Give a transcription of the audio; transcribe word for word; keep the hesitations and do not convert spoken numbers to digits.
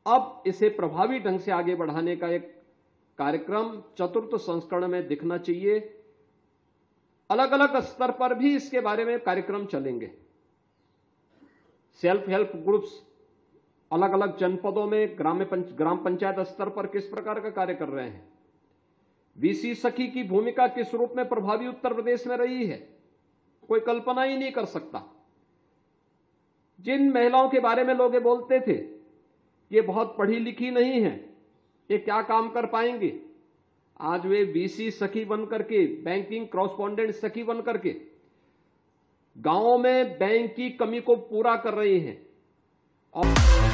अब इसे प्रभावी ढंग से आगे बढ़ाने का एक कार्यक्रम चतुर्थ संस्करण में दिखना चाहिए। अलग अलग स्तर पर भी इसके बारे में कार्यक्रम चलेंगे। सेल्फ हेल्प ग्रुप्स अलग अलग जनपदों में ग्राम पंच, ग्राम पंचायत स्तर पर किस प्रकार का कार्य कर रहे हैं। वीसी सखी की भूमिका किस रूप में प्रभावी उत्तर प्रदेश में रही है, कोई कल्पना ही नहीं कर सकता। जिन महिलाओं के बारे में लोग बोलते थे ये बहुत पढ़ी लिखी नहीं है, ये क्या काम कर पाएंगे, आज वे वीसी सखी बन करके, बैंकिंग कॉरेस्पॉन्डेंट सखी बन करके गांवों में बैंक की कमी को पूरा कर रही हैं। और